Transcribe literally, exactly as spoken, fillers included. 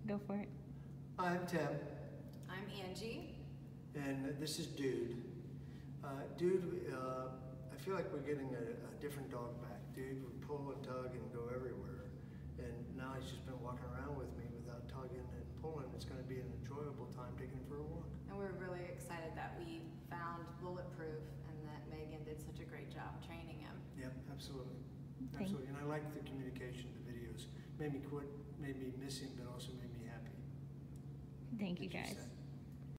Go for it. I'm Tim. I'm Angie. And this is Dude. Uh, Dude, uh, I feel like we're getting a, a different dog back. Dude would pull and tug and go everywhere. And now he's just been walking around with me without tugging and pulling. It's going to be an enjoyable time taking him for a walk. And we're really excited that we found Bulletproof and that Megan did such a great job training him. Yep, absolutely. Absolutely. And I like the communication, the videos. Made me quit, made me miss him, but also made me happy. Thank you, guys.